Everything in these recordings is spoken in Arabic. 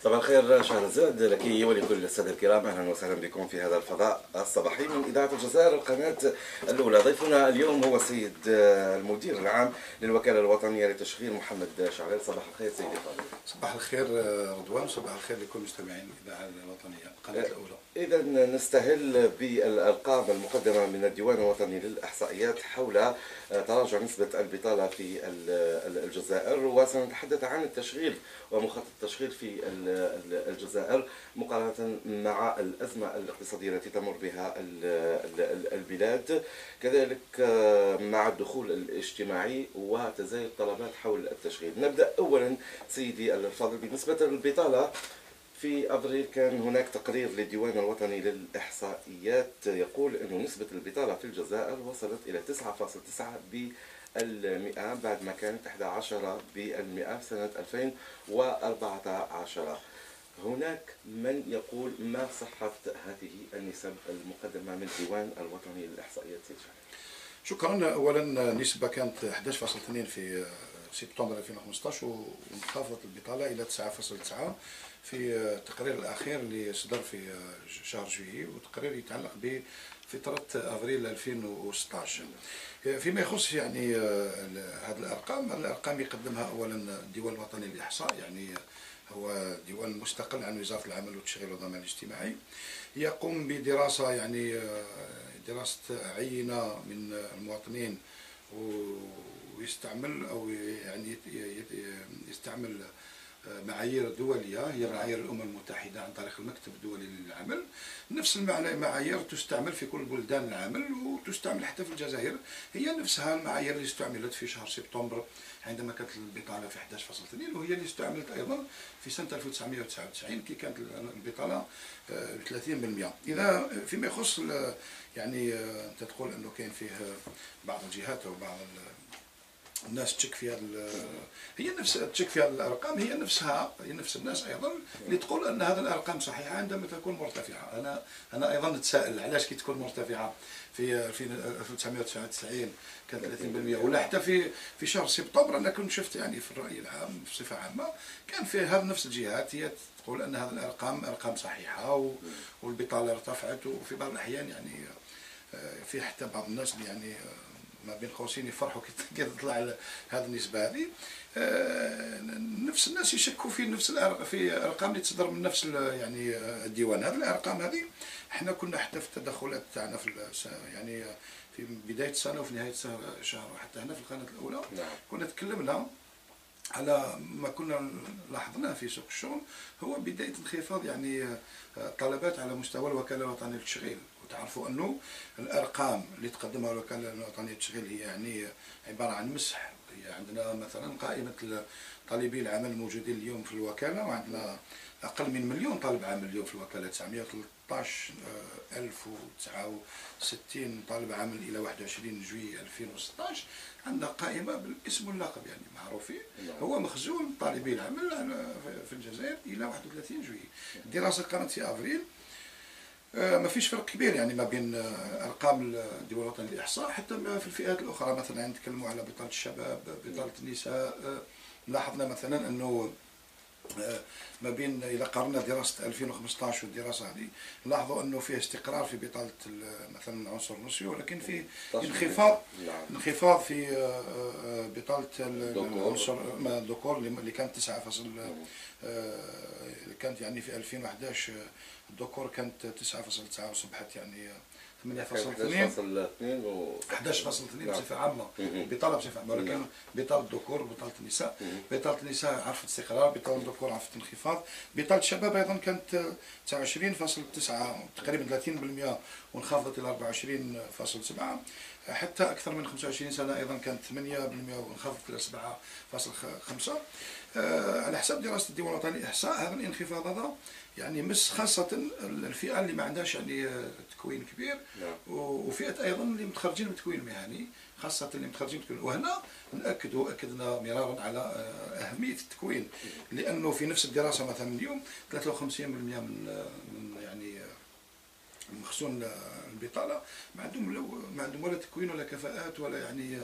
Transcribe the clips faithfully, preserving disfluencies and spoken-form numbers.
صباح الخير شهرزاد لك ولكل السادة الكرام، اهلا وسهلا بكم في هذا الفضاء الصباحي من اذاعه الجزائر القناه الاولى. ضيفنا اليوم هو السيد المدير العام للوكاله الوطنيه للتشغيل محمد شعلال. صباح الخير سيدي فاضل. صباح الخير رضوان، صباح الخير لكل مستمعين الاذاعه الوطنيه القناه الاولى. اذا نستهل بالارقام المقدمه من الديوان الوطني للاحصائيات حول تراجع نسبه البطاله في الجزائر، وسنتحدث عن التشغيل ومخاطره التشغيل في الجزائر مقارنة مع الأزمة الاقتصادية التي تمر بها البلاد، كذلك مع الدخول الاجتماعي وتزايد الطلبات حول التشغيل. نبدأ أولا سيدي الفاضل بالنسبة للبطالة. في أبريل كان هناك تقرير للديوان الوطني للإحصائيات يقول أن نسبة البطالة في الجزائر وصلت إلى تسعة فاصلة تسعة بالمئة بعد ما كانت إحدى عشرة بالمئة سنة ألفين وأربعة عشر. هناك من يقول ما صحة هذه النسب المقدمة من الديوان الوطني للإحصائيات؟ شكرا. أولا النسبة كانت إحدى عشر فاصلة اثنين في سبتمبر ألفين وخمسطاش وانخفضت البطالة إلى تسعة فاصلة تسعة في التقرير الأخير اللي صدر في شهر جويي، وتقرير يتعلق بفترة أفريل ألفين وستطاش. فيما يخص يعني هذه الأرقام، الأرقام يقدمها أولا الديوان الوطني للإحصاء، يعني هو ديوان مستقل عن وزارة العمل والتشغيل والضمان الاجتماعي، يقوم بدراسة يعني دراسة عينة من المواطنين ويستعمل أو يعني يستعمل معايير دولية، هي معايير الأمم المتحدة عن طريق المكتب الدولي للعمل. نفس المعايير تستعمل في كل بلدان العمل وتستعمل حتى في الجزائر، هي نفسها المعايير اللي استعملت في شهر سبتمبر عندما كانت البطالة في إحدى عشر فاصلة اثنين، وهي اللي استعملت أيضا في سنة ألف وتسعمئة وتسعة وتسعين كي كانت البطالة ثلاثين بالمئة. إذا فيما يخص يعني أنت تقول أنه كاين فيه بعض الجهات أو بعض الناس تشك في هذا، هي نفس تشك في هذه الارقام، هي نفسها هي نفس الناس ايضا اللي تقول ان هذه الارقام صحيحه عندما تكون مرتفعه. انا انا ايضا نتساءل علاش كي تكون مرتفعه في ألف وتسعمئة وتسعة وتسعين كان ثلاثين بالمئة، ولا حتى في في شهر سبتمبر انا كنت شفت يعني في الراي العام بصفه عامه كان في هذه نفس الجهات هي تقول ان هذه الارقام ارقام صحيحه والبطاله ارتفعت، وفي بعض الاحيان يعني في حتى بعض الناس اللي يعني ما بين قوسين يفرحوا كي تطلع هذه النسبه هذه. نفس الناس يشكوا في نفس في ارقام اللي تصدر من نفس يعني الديوان. هذه الارقام هذه احنا كنا حتى في التدخلات تاعنا في يعني في بدايه السنه وفي نهايه الشهر حتى هنا في القناه الاولى كنا تكلمنا على ما كنا لاحظناه في سوق الشغل، هو بدايه انخفاض يعني طلبات على مستوى الوكاله الوطنيه للتشغيل. وتعرفوا انه الارقام اللي تقدمها الوكاله الوطنيه للتشغيل هي يعني عباره عن مسح. هي عندنا مثلا قائمه طالبي العمل الموجودين اليوم في الوكاله، وعندنا اقل من مليون طالب عمل اليوم في الوكاله، تسعمئة وثلاثة عشر ألف وتسعة وستين طالب عمل الى واحد وعشرين جويلية ألفين وستطاش. عندنا قائمه بالاسم واللقب يعني معروفين، هو مخزون طالبي العمل في الجزائر الى واحد وثلاثين جويلية. الدراسه كانت في افريل، ما فيش فرق كبير يعني ما بين ارقام الديوان الوطني للاحصاء حتى في الفئات الاخرى. مثلا نتكلموا على بطاله الشباب، بطاله النساء، لاحظنا مثلا انه ما بين إذا قارنا دراسة ألفين وخمسطاش والدراسة هذه نلاحظوا أنه فيه استقرار في بطالة مثلا العنصر النسوي، ولكن في انخفاض انخفاض في بطالة العنصر الذكور اللي كانت تسعة فاصل كانت يعني في ألفين وأحد عشر الذكور كانت تسعة فاصلة تسعة وصبحت يعني ثمانية فاصلة اثنين و أحد عشر فاصلة اثنين بصفة عامة بطالة بصفة عامة، ولكن بطالة الذكور وبطالة النساء، بطالة النساء عرفت استقرار، بطالة الذكور عرفت انخفاض. بطالة الشباب أيضا كانت تسعة وعشرين فاصلة تسعة تقريبا ثلاثين بالمئة وانخفضت إلى أربعة وعشرين فاصلة سبعة. حتى أكثر من خمسة وعشرين سنة أيضا كانت ثمانية بالمئة وانخفضت إلى سبعة فاصلة خمسة. على حسب دراسة الديوان الوطني للإحصاء هذا الانخفاض هذا يعني مس خاصة الفئة اللي ما عندهاش يعني تكوين كبير، وفئة أيضا اللي متخرجين من التكوين المهني، خاصة اللي متخرجين من التكوين. وهنا نأكدوا أكدنا مرارا على أهمية التكوين، لأنه في نفس الدراسة مثلا اليوم ثلاثة وخمسين بالمئة من من يعني مخزون البطاله ما عندهم ما عندهم ولا تكوين ولا كفاءات ولا يعني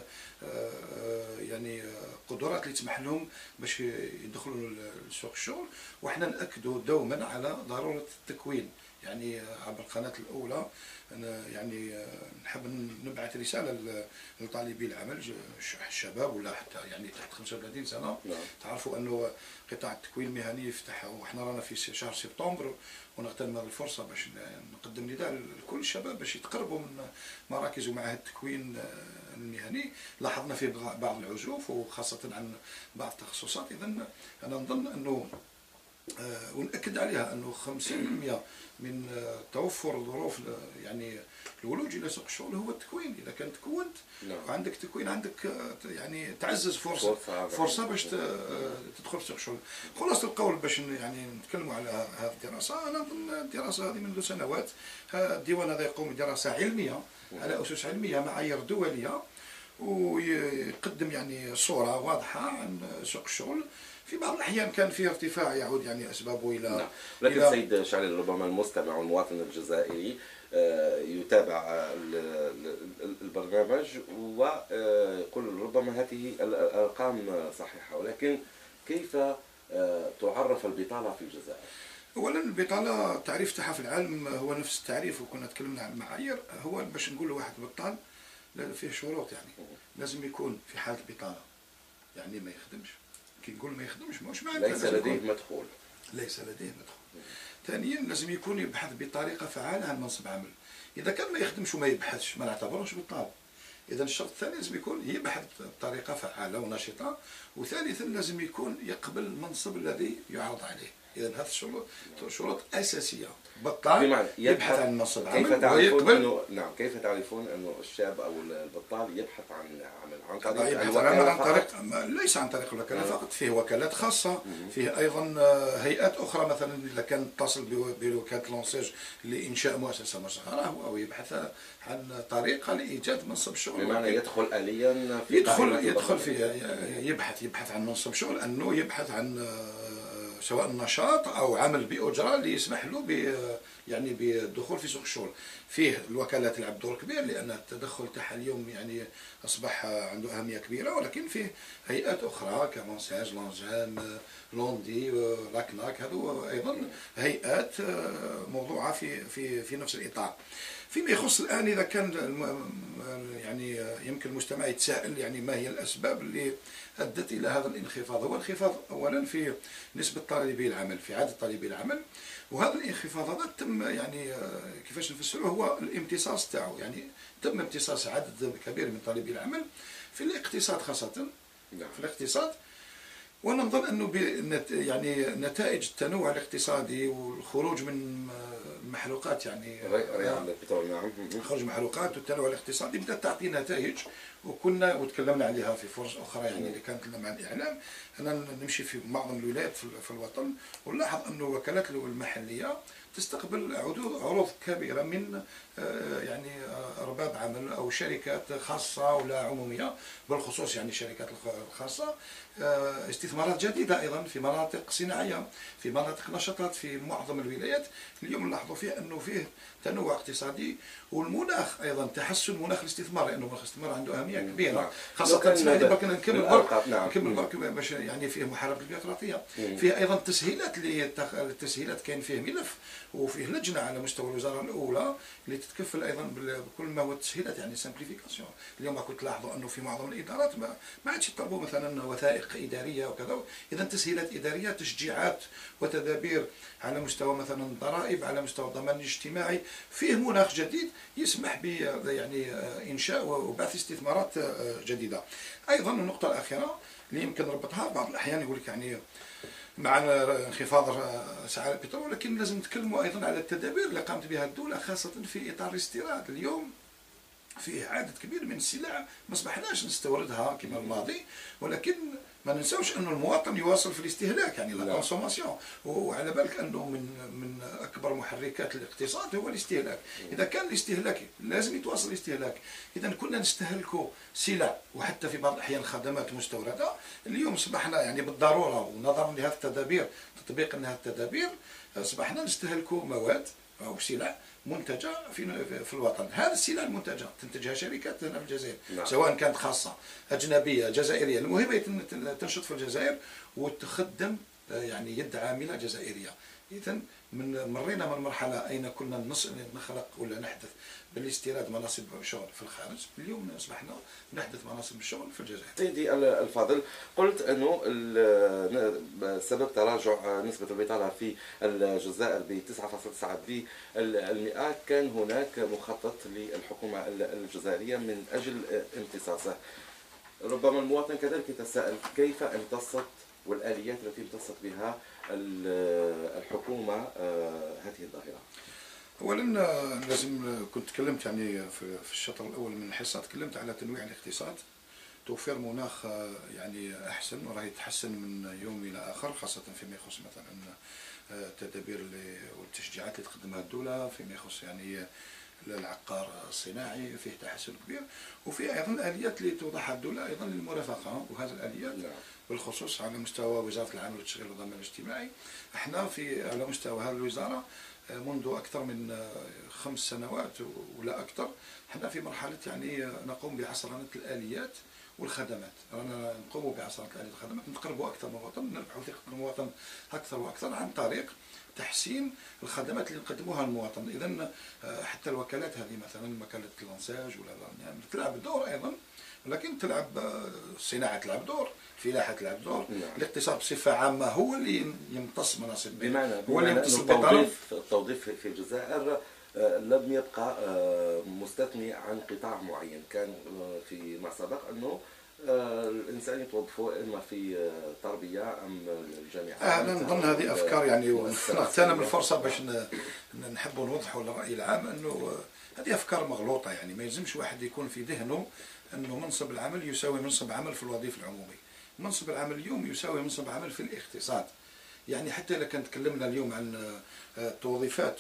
يعني قدرات اللي تسمح لهم باش يدخلوا لسوق الشغل. وحنا ناكدوا دوما على ضروره التكوين. يعني عبر القناه الاولى أنا يعني نحب نبعث رساله لطالبي العمل الشباب ولا حتى يعني تحت خمسة وثلاثين سنه. تعرفوا انه قطاع التكوين المهني يفتح وحنا رانا في شهر سبتمبر، ونغتنم هذه الفرصه باش نقدم نداء لكل الشباب باش يتقربوا من مراكز ومعاهد التكوين المهني. لاحظنا فيه بعض العزوف وخاصه عن بعض التخصصات. اذا انا نظن انه أه ونأكد عليها انه خمسين بالمئة من توفر الظروف يعني الولوج الى سوق الشغل هو التكوين. اذا كان تكونت وعندك تكوين عندك يعني تعزز فرصه فرصه باش تدخل في سوق الشغل. خلاصه القول باش يعني نتكلموا على هذه الدراسه، انا نظن الدراسه هذه منذ سنوات الديوان هذا يقوم بدراسه علميه على اسس علميه معايير دوليه، ويقدم يعني صوره واضحه عن سوق الشغل. في بعض الأحيان كان فيه ارتفاع يعود يعني أسبابه إلى نعم. لكن إلى سيد شعلي ربما المستمع والمواطن الجزائري يتابع البرنامج ويقول ربما هذه الأرقام صحيحة، ولكن كيف تعرف البطالة في الجزائر؟ أولا البطالة التعريف تاعها في العالم هو نفس التعريف، وكنا تكلمنا عن المعايير. هو باش نقول لواحد بطال فيه شروط، يعني لازم يكون في حالة البطالة يعني ما يخدمش. كي نقول ما يخدمش ماهوش معناتها ليس لديه مدخول. ليس لديه مدخول. ثانيا لازم يكون يبحث بطريقه فعاله عن منصب عمل. اذا كان ما يخدمش وما يبحثش ما نعتبروش بطال. اذا الشرط الثاني لازم يكون يبحث بطريقه فعاله ونشطه. وثالثا لازم يكون يقبل المنصب الذي يعرض عليه. اذا هذه الشروط شروط اساسيه. بطال يبحث عن منصب عمل. كيف تعرفون انه نعم كيف تعرفون انه الشاب او البطال يبحث عن عمل عن طريق يبحث عن عمل عن طريق ليس عن طريق الوكاله فقط. فيه وكالات خاصه، فيه ايضا هيئات اخرى. مثلا اذا كان اتصل بوكاله لونسيج لانشاء مؤسسه مصغره او يبحث عن طريقه لايجاد منصب شغل. بمعنى يدخل اليا في يدخل يدخل في يبحث يبحث عن منصب شغل، انه يبحث عن سواء نشاط او عمل باجره اللي يسمح له ب يعني بالدخول في سوق الشغل. فيه الوكالات يلعب دور كبير لان التدخل تاعها اليوم يعني اصبح عنده اهميه كبيره، ولكن فيه هيئات اخرى كمونساج لونجام لوندي لاكناك، هذو ايضا هيئات موضوعه في في في نفس الاطار. فيما يخص الان اذا كان يعني يمكن المستمع يتساءل يعني ما هي الاسباب اللي ادت الى هذا الانخفاض. هو انخفاض اولا في نسبه طالبي العمل، في عدد طالبي العمل، وهذا الانخفاض هذا تم يعني كيفاش نفسروه هو الامتصاص تاعو. يعني تم امتصاص عدد كبير من طالبي العمل في الاقتصاد خاصه. في الاقتصاد وانا نظن انه يعني نتائج التنوع الاقتصادي والخروج من المحروقات يعني خروج المحروقات والتنوع الاقتصادي بدات تعطي نتائج. وكنا وتكلمنا عليها في فرص اخرى يعني اللي كانت لنا مع الاعلام. انا نمشي في معظم الولايات في الوطن ونلاحظ انه الوكالات المحليه تستقبل عروض كبيره من يعني ارباب عمل او شركات خاصه ولا عموميه، بالخصوص يعني الشركات الخاصه، استثمارات جديده ايضا في مناطق صناعيه، في مناطق نشاطات في معظم الولايات. اليوم نلاحظوا فيه انه فيه تنوع اقتصادي، والمناخ ايضا تحسن مناخ الاستثمار، لانه مناخ الاستثمار عنده اهميه كبيره خاصه. اسمح لي برك نكمل برك نكمل برك باش يعني فيه محاربه البيروقراطيه. فيه ايضا تسهيلات اللي التسهيلات كاين فيه ملف وفيه لجنه على مستوى الوزاره الاولى اللي تتكفل ايضا بكل ما هو التسهيلات يعني سامبليفيكاسيون. اليوم كنت تلاحظوا انه في معظم الادارات ما ما عادش يطلبوا مثلا وثائق اداريه وكذا. اذا تسهيلات اداريه، تشجيعات وتدابير على مستوى مثلا الضرائب، على مستوى الضمان الاجتماعي. فيه مناخ جديد يسمح ب يعني انشاء وبعث استثمارات جديده. ايضا النقطه الاخيره اللي يمكن نربطها بعض الاحيان يقول لك يعني مع انخفاض اسعار البترول، ولكن لازم نتكلموا ايضا على التدابير اللي قامت بها الدوله خاصه في اطار الاستيراد. اليوم فيه عدد كبير من السلع ما اصبحناش نستوردها كما الماضي، ولكن ما ننساوش انه المواطن يواصل في الاستهلاك يعني لا كونسوماسيون. وعلى بالك انه من من اكبر محركات الاقتصاد هو الاستهلاك. اذا كان الاستهلاك لازم يتواصل الاستهلاك. اذا كنا نستهلكوا سلع وحتى في بعض الاحيان خدمات مستورده، اليوم اصبحنا يعني بالضروره ونظرا لهذه التدابير تطبيق لهذه التدابير اصبحنا نستهلكوا مواد راهو سلع منتجه في في الوطن. هذه السلع المنتجه تنتجها شركات هنا في الجزائر، نعم. سواء كانت خاصه اجنبيه جزائريه، المهم هي تنشط في الجزائر وتخدم يعني يد عامله جزائريه. اذا من مرينا من مرحله اين كنا نخلق ولا نحدث بالاستيراد مناصب شغل في الخارج، اليوم اصبحنا نحدث مناصب الشغل في الجزائر. سيدي الفاضل، قلت انه سبب تراجع نسبه البطاله في الجزائر ب تسعة فاصلة تسعة بالمئة كان هناك مخطط للحكومه الجزائريه من اجل امتصاصه. ربما المواطن كذلك يتساءل كيف امتصت والآليات التي امتصت بها الحكومة هذه الظاهرة. اولا لازم كنت تكلمت يعني في الشطر الاول من الحصه، تكلمت على تنويع الاقتصاد، توفير مناخ يعني احسن وراه يتحسن من يوم الى اخر، خاصه فيما يخص مثلا التدابير والتشجيعات اللي تقدمها الدوله فيما يخص يعني العقار الصناعي، فيه تحسن كبير، وفيه ايضا الاليات اللي توضعها الدوله ايضا للمرافقه، وهذه الاليات بالخصوص على مستوى وزاره العمل والتشغيل والضمان الاجتماعي. احنا في على مستوى هذه الوزاره منذ اكثر من خمس سنوات ولا اكثر، احنا في مرحله يعني نقوم بعصرنه الاليات والخدمات، رانا نقوم بعصرنه الاليات والخدمات، نقربوا اكثر من الوطن، نربحوا ثقه المواطن اكثر واكثر عن طريق تحسين الخدمات اللي نقدموها للمواطن. اذا حتى الوكالات هذه مثلا وكاله الانساج ولا يعني تلعب دور ايضا، ولكن تلعب الصناعه تلعب دور، الفلاحه تلعب دور، نعم. الاقتصاد بصفه عامه هو اللي يمتص مناصب، بمعنى هو اللي يمتص التوظيف التوظيف في الجزائر لم يبقى مستثني عن قطاع معين. كان فيما سبق انه الانسان يتوظفوا اما في التربيه ام الجامعات. انا نظن هذه افكار يعني، ونغتنم الفرصه باش نحبوا نوضحوا للراي العام انه هذه افكار مغلوطه. يعني ما يلزمش واحد يكون في ذهنه انه منصب العمل يساوي منصب عمل في الوظيفه العمومي. منصب العمل اليوم يساوي منصب عمل في الاقتصاد. يعني حتى اذا كان تكلمنا اليوم عن التوظيفات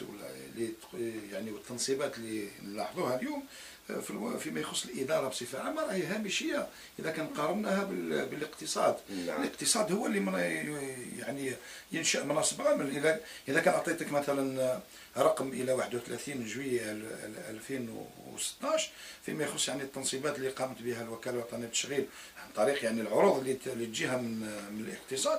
يعني والتنصيبات اللي نلاحظوها اليوم فيما يخص الاداره بصفه عامه راهي هامشيه اذا كان قارناها بالاقتصاد. نعم. الاقتصاد هو اللي يعني ينشا مناصب عمل. اذا اذا كان اعطيتك مثلا رقم الى واحد وثلاثين جويلية ألفين وستطاش فيما يخص يعني التنصيبات اللي قامت بها الوكاله الوطنيه للتشغيل عن طريق يعني العروض اللي اللي تجيها من من الاقتصاد،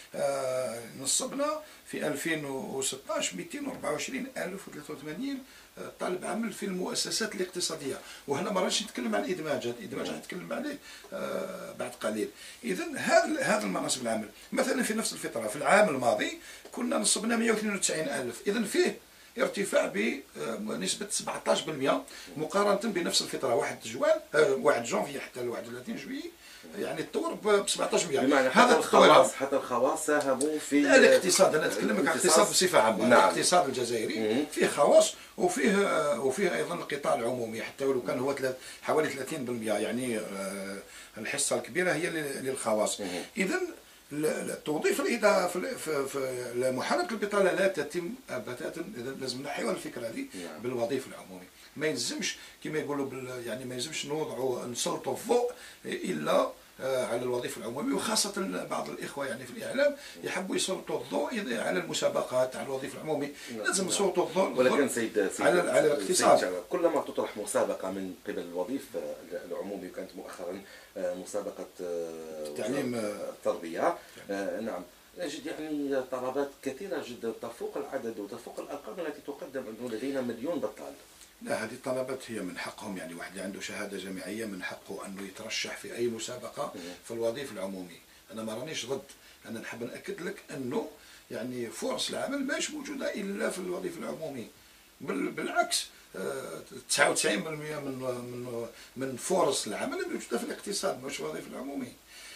آه نصبنا في ألفين وستطاش مئتين وأربعة وعشرين ألف وثلاثة وثمانين طالب عمل في المؤسسات الاقتصاديه، وهنا ما رانيش نتكلم عن الادماج، الادماج نتكلم عليه آه بعد قليل. اذا هذا هذا المناصب العمل مثلا في نفس الفتره في العام الماضي كنا نصبنا مئة واثنين وتسعين ألف، اذا فيه ارتفاع بنسبه سبعطاش بالمئة مقارنه بنفس الفتره واحد جوان واحد جونفي حتى ل واحد وثلاثين جويي، يعني تطور ب سبعطاش بالمئة. بمعنى هذا الخواص حتى الخواص ساهموا في الاقتصاد. انا اتكلمك عن الاقتصاد بصفه عامه. نعم. الاقتصاد الجزائري فيه خواص وفيه وفيه ايضا القطاع العمومي حتى ولو كان هو حوالي ثلاثين بالمئة، يعني الحصه الكبيره هي للخواص. اذا التوظيف الاداره في في محاربه البطاله لا تتم بتاتا، اذا لازم نحيوا الفكره هذه بالوظيفه العمومي. ما يلزمش كما يقولوا يعني ما يلزمش نوضعوا نسلطوا الضوء الا على الوظيفه العموميه، وخاصه بعض الاخوه يعني في الاعلام يحبوا يسلطوا الضوء على المسابقات على الوظيفه العمومي. لازم نسلطوا الضوء ولكن سيد سيد على على الاقتصاد. كلما تطرح مسابقه من قبل الوظيفه العمومي، وكانت مؤخرا مسابقه تعليم التربيه، نعم نجد يعني طلبات كثيره جدا تفوق العدد وتفوق الارقام التي تقدم، انه لدينا مليون بطال. لا، هذه الطلبات هي من حقهم، يعني واحد اللي عنده شهاده جامعيه من حقه انه يترشح في اي مسابقه في الوظيفه العمومي. انا ما رانيش ضد، انا نحب ناكد لك انه يعني فرص العمل ماهيش موجوده الا في الوظيفه العمومي، بالعكس تسعة وتسعين بالمئة من من من فرص العمل موجوده في الاقتصاد مش في الوظيفه العمومي.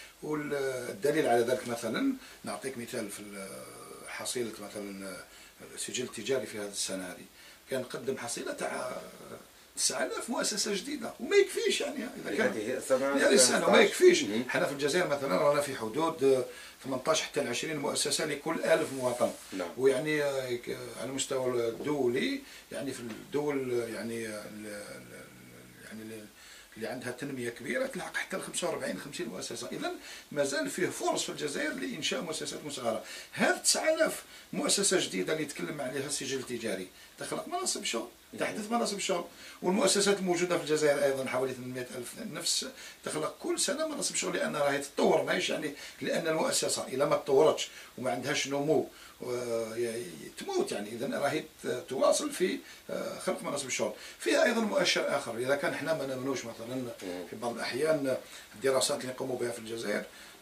والدليل على ذلك مثلا نعطيك مثال في حصيله مثلا السجل التجاري في هذه السنه هذه كان قدم حصيله تاع تسعة آلاف مؤسسه جديده، وما يكفيش يعني اذا كان هذه السنه وما يكفيش. حنا في الجزائر مثلا رانا في حدود ثمنطاش حتى عشرين مؤسسه لكل ألف مواطن. نعم. ويعني على المستوى الدولي يعني في الدول يعني يعني اللي عندها تنميه كبيره تلحق حتى ل خمسة وأربعين خمسين مؤسسه. اذا مازال فيه فرص في الجزائر لانشاء مؤسسات مصغره. هذه تسعة آلاف مؤسسه جديده اللي تكلم عليها السجل التجاري تخلق مناصب شغل، تحدث مناصب شغل. والمؤسسات الموجوده في الجزائر ايضا حوالي ثمانمائة ألف نفس تخلق كل سنه مناصب شغل، لان راهي تتطور. ماهيش يعني لان المؤسسه اذا ما تطورتش وما عندهاش نمو تموت يعني. اذا راهي تواصل في خلق مناصب الشغل. فيها ايضا مؤشر اخر، اذا كان احنا ما نامنوش مثلا في بعض الاحيان الدراسات اللي نقوموا بها في الجزائر،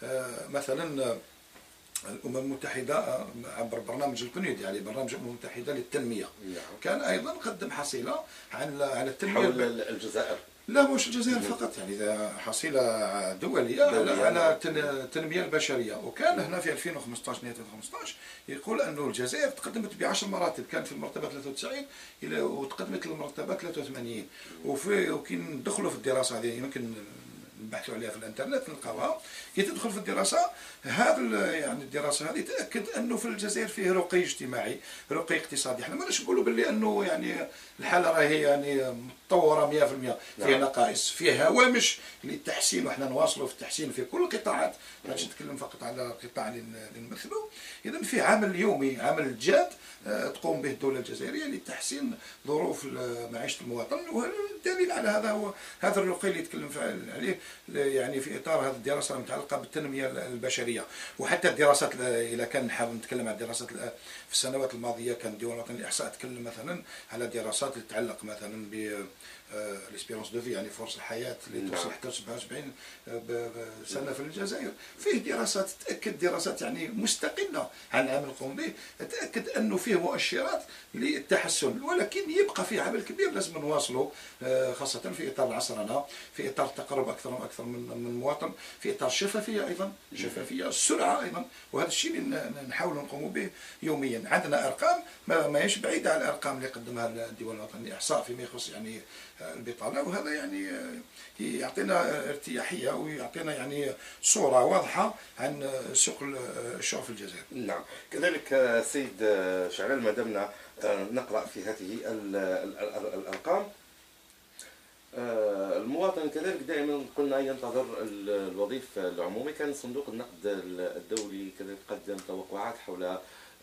مثلا الامم المتحده عبر برنامج الكنيد يعني برنامج الامم المتحده للتنميه كان ايضا قدم حصيله عن على التنميه حول الجزائر. لا مش الجزائر فقط يعني حصيله دوليه على على التنميه البشريه. وكان هنا في ألفين وخمسطاش نهايه ألفين وخمسطاش يقول انه الجزائر تقدمت بعشر مراتب، كانت في المرتبه ثلاثة وتسعين الى وتقدمت للمرتبه ثلاثة وثمانين. وفي وكي ندخلوا في الدراسه هذه يمكن نبحثوا عليها في الانترنت نلقاوها. كي تدخل في الدراسه هذا يعني الدراسه هذه تاكد انه في الجزائر فيه رقي اجتماعي، رقي اقتصادي. احنا ماناش نقولوا باللي انه يعني الحاله راهي يعني متطوره مئة بالمئة، فيها نقائص، فيها هوامش للتحسين، وحنا نواصلوا في التحسين في كل القطاعات، ماناش نتكلم فقط على القطاع اللي نمثلوا. اذا في عمل يومي، عمل جاد تقوم به الدوله الجزائريه لتحسين ظروف معيشه المواطن. والدليل على هذا هو هذا الرقي اللي يتكلم عليه يعني في اطار هذه الدراسه المتعلقه بالتنميه البشريه. وحتى الدراسات اذا كان نحاول نتكلم عن الدراسات في السنوات الماضيه، كان الدول الوطنيه للاحصاء تكلم مثلا على دراسات اللي تتعلق مثلا ب الاسبيرونس دو في يعني فرص الحياه اللي توصل حتى سبعة وسبعين سنه في الجزائر. فيه دراسات تاكد، دراسات يعني مستقله عن العمل القوم به، تاكد انه فيه مؤشرات للتحسن. ولكن يبقى فيه عمل كبير لازم نواصله، خاصه في اطار العصرنه، في اطار التقرب اكثر واكثر من من المواطن، في اطار الشفافيه ايضا، الشفافيه السرعه ايضا. وهذا الشيء اللي نحاول نقوم به يوميا. عندنا ارقام ما هيش بعيده عن الارقام اللي قدمها الدول الوطنيه للاحصاء فيما يخص يعني البطاله. وهذا يعني يعطينا ارتياحيه ويعطينا يعني صوره واضحه عن سوق الشغل في الجزائر. نعم. كذلك سيد شعلان ما دمنا نقرا في هذه الارقام، المواطن كذلك دائما قلنا ينتظر الوظيفه العمومي. كان صندوق النقد الدولي كذلك قدم توقعات حول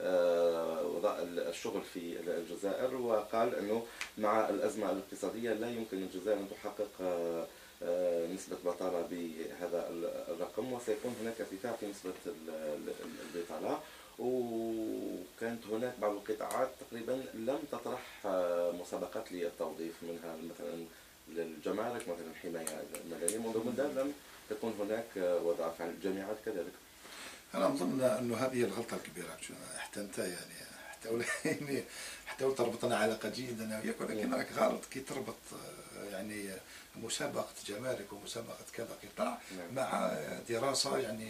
وضع الشغل في الجزائر، وقال انه مع الازمه الاقتصاديه لا يمكن للجزائر ان تحقق نسبه بطاله بهذا الرقم، وسيكون هناك ارتفاع في نسبه البطاله. وكانت هناك بعض القطاعات تقريبا لم تطرح مسابقات للتوظيف، منها مثلا للجمارك، مثلا الحمايه المدنيه، منذ مده لم تكون هناك وظائف عن الجامعات كذلك. أنا أظن أنه هذه الغلطة الكبيرة، حتى أنت يعني حتى يعني حتى تربطنا علاقة جيدة أنا وياك، ولكن راك غلط كي تربط يعني مسابقة جمارك ومسابقة كذا قطاع مع دراسة يعني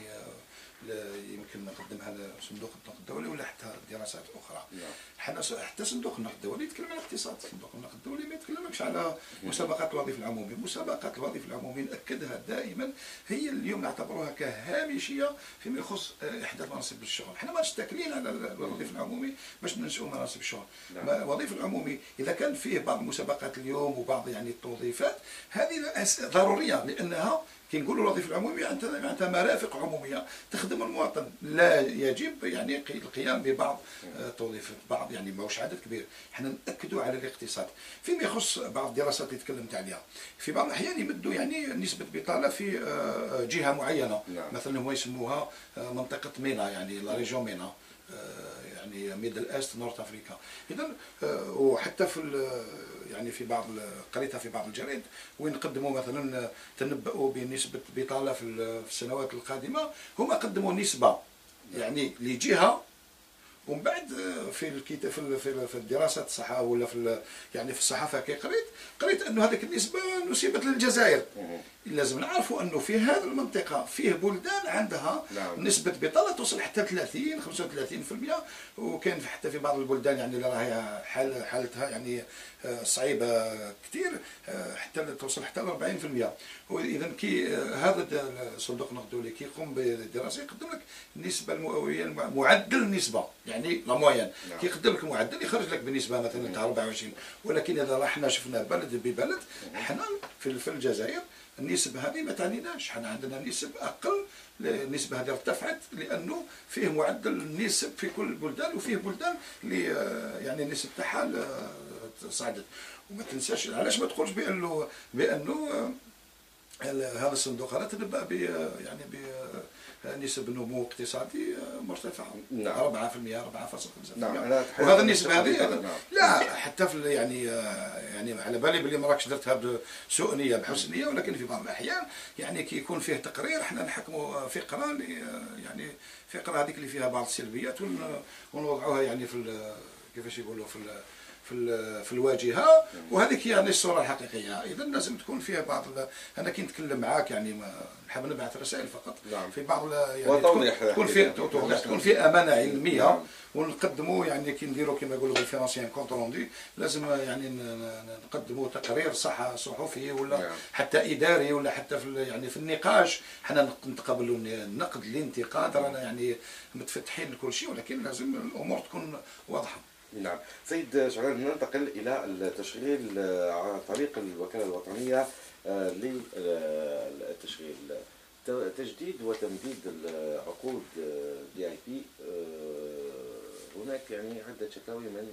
يمكن نقدمها لصندوق النقد الدولي ولا حتى دراسات اخرى. حنا حتى صندوق النقد الدولي يتكلم على الاقتصاد، صندوق النقد الدولي ما يتكلمش على مسابقات الوظيفه العمومي. مسابقات الوظيفه العمومي ناكدها دائما هي اليوم نعتبروها كهامشيه فيما يخص احدى مناصب الشغل. حنا ماناش تاكلين على الوظيفه العمومي باش ننشئوا مناصب الشغل. الوظيفه العمومي اذا كان فيه بعض المسابقات اليوم وبعض يعني التوظيفات هذه ضروريه، لانها كي نقولوا الوظيفه العموميه معناتها مرافق عموميه تخدم المواطن. لا يجب يعني القيام ببعض توظيفات بعض يعني ماهوش عدد كبير. احنا ناكدوا على الاقتصاد. فيما يخص بعض الدراسات اللي تكلمت عليها، في بعض الاحيان يمدوا يعني نسبه بطاله في جهه معينه، مثلا هو يسموها منطقه مينا يعني لا ريجون مينا، يعني ميدل ايست نورث افريكا. اذا وحتى في يعني في بعض قريتها في بعض الجرائد وين قدموا مثلا تنبؤوا بنسبه بطاله في السنوات القادمه، هما قدموا نسبه يعني لجهه، ومن بعد في الكتاب في في الدراسات الصحافه ولا في يعني في الصحافه كي قريت قريت انه هذيك النسبه نسبت للجزائر. لازم نعرفوا انه في هذه المنطقه فيه بلدان عندها نعم. نسبه بطاله توصل حتى ثلاثين خمسة وثلاثين بالمئة، وكاين حتى في بعض البلدان يعني اللي راهي حال حالتها يعني صعيبه كثير حتى توصل حتى ل أربعين بالمئة. واذا كي هذا الصندوق النقد الدولي كيقوم بدراسه يقدم لك النسبه المئويه، معدل النسبه يعني لا موين، نعم. كيقدم لك معدل يخرج لك بالنسبه مثلا تاع أربعة وعشرين. ولكن اذا رحنا شفنا بلد ببلد، حنا في الجزائر النسب هذه ما تعنيناش، حنا عندنا نسب اقل، النسبه هذه ارتفعت لانه فيه معدل النسب في كل البلدان، وفيه بلدان اللي يعني النسب تاعها صعدت. وما تنساش علاش ما تقولش بانه بانه هذا الصندوق هذا تنبأ ب يعني بنسب نمو اقتصادي مرتفعه. نعم. أربعة بالمئة أربعة فاصلة خمسة بالمئة. نعم. وهذا النسبه هذه نعم. لا حتى في يعني يعني على بالي بلي ما راكش درتها بسوء نيه بحسن نيه، ولكن في بعض الاحيان يعني كي يكون فيه تقرير احنا نحكموا فقره يعني فقره هذيك اللي فيها بعض السلبيات ونوضعوها يعني في كيفاش يقولوا في في في الواجهه، وهذيك يعني الصوره الحقيقيه. اذا لازم تكون فيها بعض انا كي نتكلم معاك يعني ما نحب نبعث رسائل فقط. نعم. في بعض يعني وتوضيح تكون في توضيح تكون في امانه علميه. نعم. ونقدموا يعني كي نديروا كما يقولوا بالفرنسيين كونت روندي، لازم يعني نقدموا تقرير صح صحفي ولا نعم. حتى اداري ولا حتى في يعني في النقاش حنا نتقبلوا النقد الانتقاد، رانا يعني متفتحين لكل شيء، ولكن لازم الامور تكون واضحه. نعم. سيد شعلان، ننتقل إلى التشغيل عن طريق الوكالة الوطنية للتشغيل، تجديد وتمديد العقود دي اي بي. هناك يعني عدة شكاوي من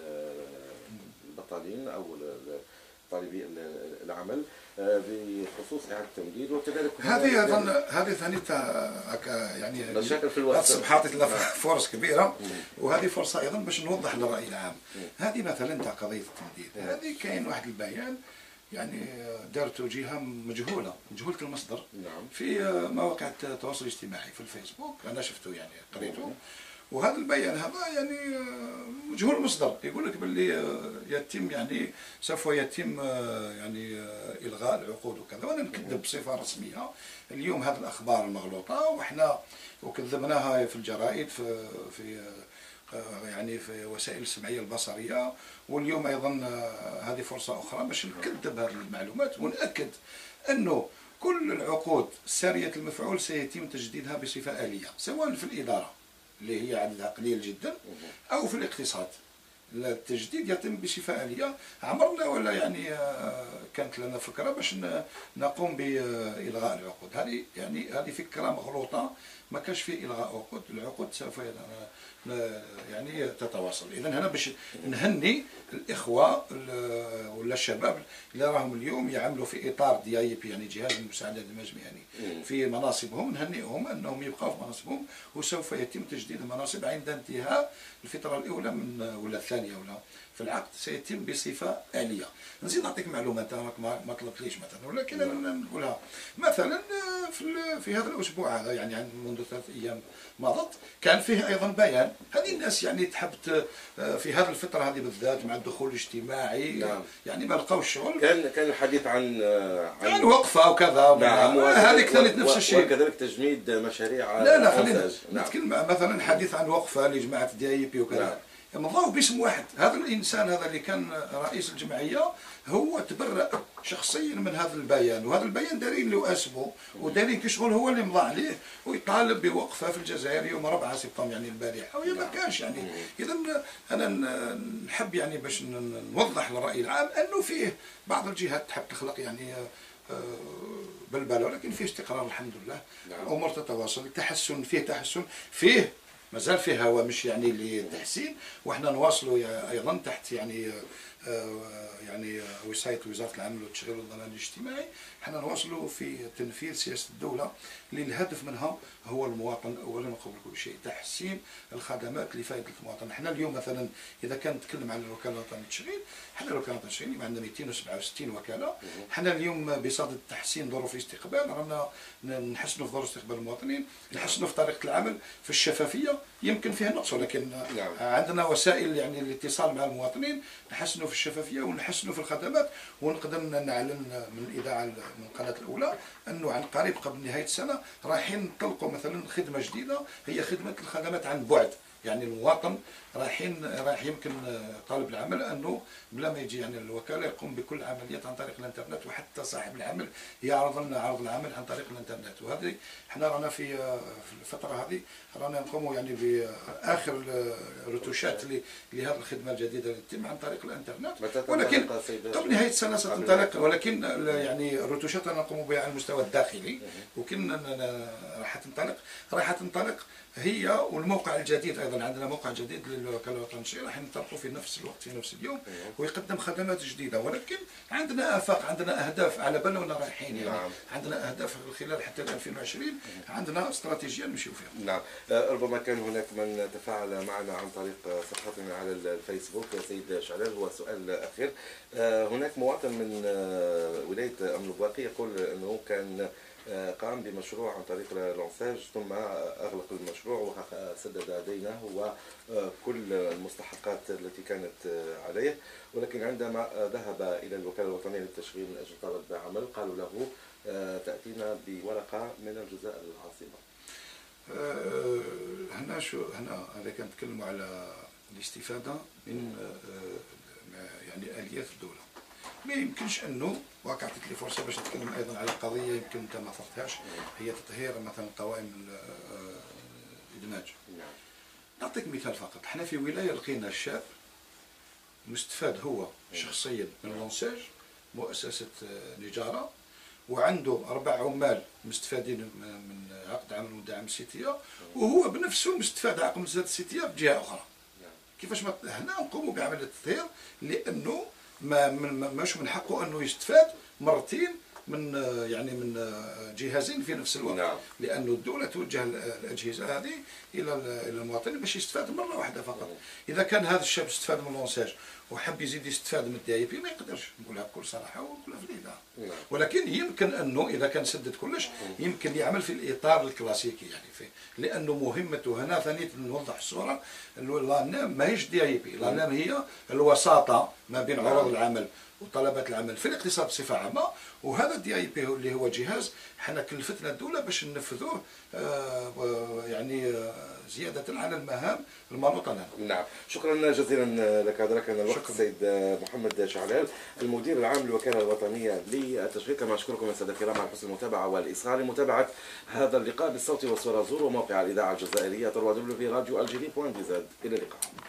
البطالين أو طالبي العمل بخصوص إعادة التمديد، وكذلك هذه أظن هذه ثاني يعني مشاكل في الوقت، حاطت لنا فرص كبيرة، وهذه فرصة أيضا باش نوضح للرأي العام. هذه مثلا تاع قضية التمديد، هذه كاين واحد البيان يعني دارته جهة مجهولة مجهولة المصدر. نعم. في مواقع التواصل الاجتماعي في الفيسبوك، أنا شفته يعني قريته. وهذا البيان هذا يعني مجهول المصدر، يقول لك باللي يتم يعني سوف يتم يعني الغاء العقود وكذا، وانا نكذب بصفه رسميه اليوم هذه الاخبار المغلوطه، وحنا وكذبناها في الجرائد في في يعني في وسائل السمعيه البصريه، واليوم ايضا هذه فرصه اخرى باش نكذب هذه المعلومات ونأكد انه كل العقود ساريه المفعول سيتم تجديدها بصفه آلية، سواء في الاداره اللي هي عددها قليل جدا او في الاقتصاد. التجديد يتم بصفه آلية. عمرنا ولا يعني كانت لنا فكره باش نقوم بالغاء العقود، هذه يعني هذه فكره مغلوطه، ما كانش في الغاء عقود، العقود سوف يعني تتواصل. اذا هنا باش نهني الاخوه ولا الشباب اللي راهم اليوم يعملوا في اطار دي اي بي يعني جهاز المساعده المهني في مناصبهم، نهنئهم انهم يبقوا في مناصبهم، وسوف يتم تجديد المناصب عند انتهاء الفتره الاولى من ولا الثانيه ولا في العقد، سيتم بصفه آلية. نزيد نعطيك معلومات راك ما طلبتليش مثلا، ولكن انا نقولها مثلا في في هذا الاسبوع هذا يعني منذ ثلاث ايام مضت كان فيه ايضا بيان. هذه الناس يعني تحب في هذه الفتره هذه بالذات مع الدخول الاجتماعي. نعم. يعني ما لقاوش شغل، كان كان الحديث عن عن يعني وقفه وكذا. نعم. هذه كانت نفس الشيء، وكذلك تجميد مشاريع. لا لا خلينا نتكلم. نعم. مثلا حديث عن وقفه لجماعه دي اي بي وكذا. نعم. مضاو باسم واحد. هذا الانسان هذا اللي كان رئيس الجمعيه هو تبرأ شخصيا من هذا البيان، وهذا البيان دارين له اسمه ودارين كشغل هو اللي مضى عليه ويطالب بوقفه في الجزائر يوم أربعة سبتمبر يعني البارحه، وهي ما كانش يعني. اذا انا نحب يعني باش نوضح للراي العام انه فيه بعض الجهات تحب تخلق يعني بلبله، ولكن فيه استقرار الحمد لله. الامور تتواصل، التحسن فيه تحسن، فيه مازال فيه هوامش يعني للتحسين، وحنا نواصلوا ايضا تحت يعني يعني وصايه وزاره العمل والتشغيل والضمان الاجتماعي، حنا نواصلوا في تنفيذ سياسه الدوله اللي الهدف منها هو المواطن اولا وقبل كل شيء، تحسين الخدمات لفائده المواطن. حنا اليوم مثلا اذا كان نتكلم عن الوكاله الوطنيه للتشغيل، حنا الوكاله الوطنيه للتشغيل عندنا مئتين وسبعة وستين وكاله. حنا اليوم بصدد تحسين ظروف الاستقبال، رانا نحسنوا في ظروف استقبال المواطنين، نحسنوا في طريقه العمل، في الشفافيه، يمكن فيها نقص، ولكن نعم. عندنا وسائل يعني الاتصال مع المواطنين، نحسنوا في الشفافيه ونحسنوا في الخدمات، ونقدر نعلن من الاذاعه من القناه الاولى انه عن قريب قبل نهايه السنه رايحين نطلقوا مثلا خدمه جديده هي خدمه الخدمات عن بعد. يعني المواطن رايحين رايح يمكن طالب العمل انه بلا ما يجي يعني الوكاله يقوم بكل عمليات عن طريق الانترنت، وحتى صاحب العمل يعرض لنا عرض العمل عن طريق الانترنت. وهذه احنا رانا في في الفتره هذه رانا نقوموا يعني باخر الرتوشات لهذه الخدمه الجديده اللي تتم عن طريق الانترنت، ولكن قبل نهايه السنه ستنطلق. ولكن يعني الرتوشات رانا نقوموا بها على المستوى الداخلي، وكنا راح تنطلق راح تنطلق هي والموقع الجديد. ايضا عندنا موقع جديد للوكاله الوطنيه للتنشيط راح نطلقوا في نفس الوقت في نفس اليوم، ويقدم خدمات جديده. ولكن عندنا افاق، عندنا اهداف على بالنا ولا رايحين يعني. نعم. عندنا اهداف خلال حتى ألفين وعشرين، عندنا استراتيجيه نمشيو فيها. نعم. ربما كان هناك من تفاعل معنا عن طريق صفحتنا على الفيسبوك. سيد شعلال، هو سؤال اخير. هناك مواطن من ولايه ام البواقي يقول انه كان قام بمشروع عن طريق لونساج ثم أغلق المشروع وسدد دينه وكل المستحقات التي كانت عليه، ولكن عندما ذهب إلى الوكالة الوطنية للتشغيل من أجل طلب بعمل قالوا له تأتينا بورقة من الجزائر العاصمة. أه هنا شو هنا هذا كنتكلموا على الاستفادة من يعني آليات الدولة. ما يمكنش انه وقعت لي فرصه باش نتكلم ايضا على قضيه يمكن انت ما اثرتهاش، هي تطهير مثلا قوائم الادماج. نعطيك مثال فقط. احنا في ولايه لقينا الشاب مستفاد هو شخصيا من لونساج مؤسسه نجاره، وعنده اربع عمال مستفادين من عقد عمل مدعم السيتيه، وهو بنفسه مستفاد عقد مدعم السيتيه بجهه اخرى. كيفاش ما هنا نقوموا بعمليه التطهير، لانه ما ماش من حقه انه يستفاد مرتين من يعني من جهازين في نفس الوقت. نعم. لانه الدوله توجه الاجهزه هذه الى الى المواطنين باش يستفاد مره واحده فقط. اذا كان هذا الشاب استفاد من اللونساج وحب يزيد يستفاد من الدي اي بي ما يقدرش، نقولها بكل صراحه ونقولها في الاذاعه. نعم. ولكن يمكن انه اذا كان سدد كلش يمكن يعمل في الاطار الكلاسيكي يعني في، لانه مهمته هنا ثاني نوضح الصوره. اللانام ماهيش دي اي بي، اللانام هي الوساطه ما بين عروض العمل وطلبات العمل في الاقتصاد بصفه عامه، وهذا الدي اي بي اللي هو جهاز حنا كلفتنا الدوله باش ننفذوه آه يعني آه زياده على المهام المنوطه لنا. نعم، شكرا جزيلا لك. أدركنا الوقت. السيد محمد شعلال، المدير العام للوكاله الوطنيه للتشغيل. كما اشكركم الساده الكرام على حسن المتابعه والاصغاء. لمتابعه هذا اللقاء بالصوت والصوره زوروا موقع الاذاعه الجزائريه دبليو دبليو دبليو دوت راديو الجزائر دوت دي زد. الى اللقاء.